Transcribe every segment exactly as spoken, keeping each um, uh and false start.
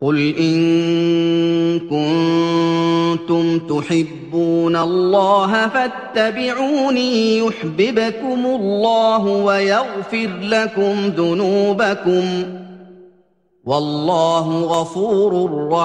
قل إن كنتم تحبون الله فاتبعوني يحببكم الله ويغفر لكم ذنوبكم والله غفور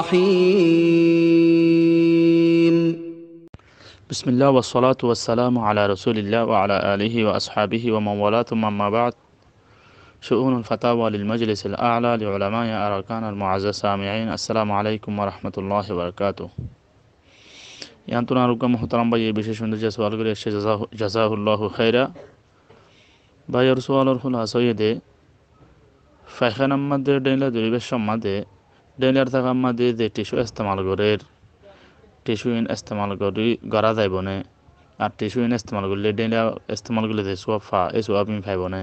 رحيم. بسم الله والصلاة والسلام على رسول الله وعلى آله وأصحابه ومن والاه ثم أما بعد. شؤون الفتاوى للمجلس الأعلى لعلماء أركان المعزز سامعين، السلام عليكم ورحمة الله وبركاته. يانتنا رقم محترم باي বিশেষ সুন্দর সওয়াল করে এসে জাযাহুল্লাহু খাইরা। ভাইয়ের সওয়ালের খুলাসা হইতে ফায়খানার মধ্যে ডেইলা দরিবের সম্মাদে ডেইলার থাকার মধ্যে যে টিস্যু ইস্তেমাল করে টিস্যু ইন ইস্তেমাল করি গড়া যাইব না, আর টিস্যু ইন ইস্তেমাল করলে ডেইলা ইস্তেমাল করলে যে সোয়াব ফা এই সোয়াব আমি পাইব না।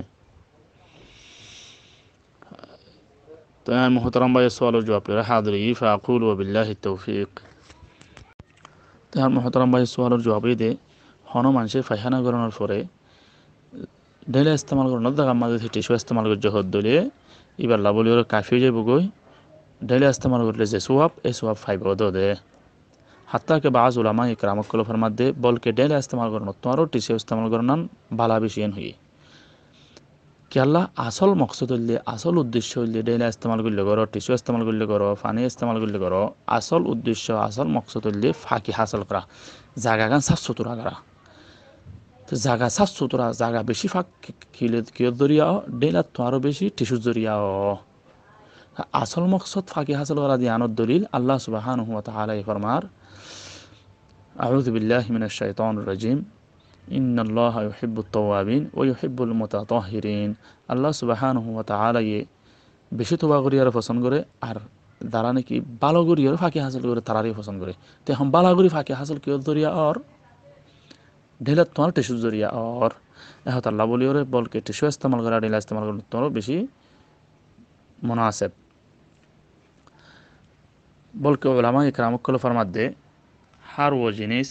তো আর মুহতারাম ভাইয়ের সওয়ালের জবাব লরা হাজির ফাকুল ওয়া বিল্লাহি তৌফিক। তো আর মুহতারাম ভাইয়ের সওয়ালের জবাব দে হন মানুষে ফায়খানা করানোর পরে ডেইলা ইস্তেমাল করানোর জায়গা মাঝে টিস্যু ইস্তেমাল করে জহর দলিয়ে এবার লাবলি ওর কাফি হয়ে যাবো গই। ডেইলা ইস্তেমাল করলে যে সোয়াব এই সোয়াব ফাইব দে। হাত্তা কে বাজ উলামা ইকরাম কলফার মধ্যে বলকে ডেইলা ইস্তেমাল করানো তোমারও টিস্যু ইস্তেমাল করান বালা বেশিন হই কি আল্লাহ আসল মকসদ হইলে আসল উদ্দেশ্য হইলে ডেইলা ইস্তেমাল করলে করো, টিস্যু ইস্তেমাল করলে করো, পানি ইস্তেমাল করলে করো, আসল উদ্দেশ্য আসল মকসদ হইলে ফাঁকি হাসল করা, জায়গা গান সাফ সুতরা করা। তো জায়গা সাফ সুতরা জায়গা বেশি ফাঁক কিলে কিয় জরিয়াও ডেইলা তোমারও বেশি টিস্যু জরিয়াও। আসল মকসদ ফাঁকি হাসল করা দিয়ানোর দলিল আল্লাহ সুবহানাহু ওয়া তাআলা ফরমার আউযু বিল্লাহি মিনাশ শাইতানির রাজিম ইন্নাল্লাহা ইউহিব্বুত তাওয়াবিন ওয়া ইউহিব্বুল মুতাতাহহিরিন। আল্লাহ সুবহানাহু ওয়া তাআলা বেশি তওবা করিয়ার পছন্দ করে, আর যারা নাকি ভালো করিয়ার ফাঁকি হাসিল করে তারারই পছন্দ করে। তো এখন ভালো করি ফাঁকি হাসিল কিয় জরিয়া আর ঢেলা তোমার টিস্যু জরিয়া আর এখন আল্লাহ বলি ওরে বলকে টিস্যু ইস্তেমাল করা ঢেলা ইস্তেমাল করে তোমারও বেশি মুনাসেব। বলকে উলামা ইকরাম কলফার মধ্যে হার ও জিনিস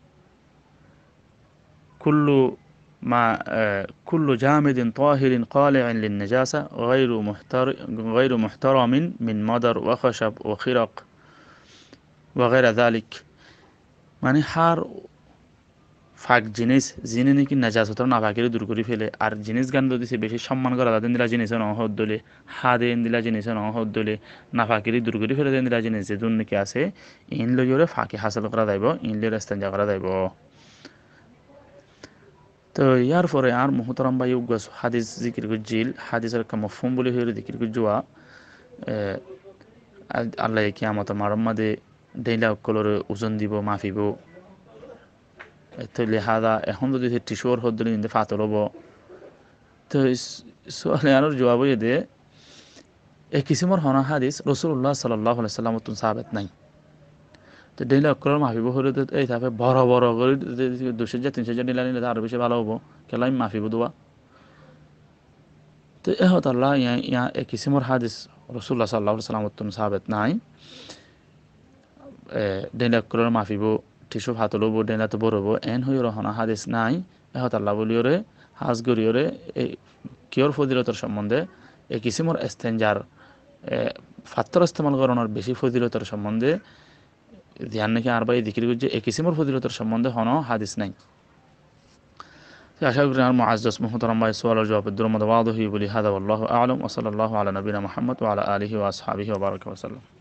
كل ما كل جامد طاهر قالع للنجاسة غير محتر غير محترم من مدر وخشب وخرق وغير ذلك। মানে হার ফাক জিনিস যিনি নাকি নাজাসতর না ফাঁকিরে দূর করে ফেলে, আর জিনিস গান দিছে বেশি সম্মান করা তাদের দিলা জিনিস নহদ দলে হা দেন দিলা জিনিস নহদ দলে না ফাঁকিরে দূর করে ফেলে দেন দিলা জিনিস যে দুন নাকি আছে ইন লইরে ফাঁকি হাসিল করা যাইব, ইন লইরে ইস্তেঞ্জা করা যাইব। তো ইয়ার পরে আর মুহতারাম ভাই উগাস হাদিস জিকির গুজিল হাদিসের কা মফহুম বলে হইরে জিকির গুজুয়া আল্লাহ কিয়ামত মারম মাদে ডেইলা কলরে ওজন দিব মাফিব। তো লিহাদা এখন যদি টিস্যুর হদ্দলি ইন্দে ফাতল হব। তো সোয়ালে আর জবাব দে এই কিসিমর হনা হাদিস রাসূলুল্লাহ সাল্লাল্লাহু আলাইহি ওয়াসাল্লাম তুন সাহাবত নাই। তো ডেইলা অক্ষর মাফিব হলে তো এই থাকে বড় বড় করে দুশো হাজার তিনশো হাজার ডেলা নিলে আরো বেশি ভালো হবো কেলাই মাফিব দোয়া। তো এ হত আল্লাহ ইয়া ইয়া এক কিসিমর হাদিস রাসূলুল্লাহ সাল্লাল্লাহু আলাইহি ওয়াসাল্লাম তুন সাহাবত নাই। ডেইলা অক্ষর মাফিব টিস্যু ফাতল হবো ডেইলা তো বড় হবো এন হই রহনা হাদিস নাই। এ হত আল্লাহ বলিওরে হাজ গরিওরে এই কিয়র ফজিলতর সম্বন্ধে এই কিসিমর ইস্তেঞ্জার ফাত্তর ইস্তেমাল করানোর বেশি ফজিলতর সম্বন্ধে ধ্যান নাকি আর ভাই জিকির করছে এই কিসিমর ফজিলতের সম্বন্ধে হনো হাদিস নাই। আশা করি আর মুআজ্জাজ মুহতারাম ভাই সওয়ালের জবাবের দুরমত ওয়াদহি বলি হাদা আল্লাহু আ'লাম ওয়া সাল্লাল্লাহু আলা নবিনা মুহাম্মদ ওয়া আলা আলিহি ওয়া আসহাবিহি ওয়া বারাকা ওয়া সাল্লাম।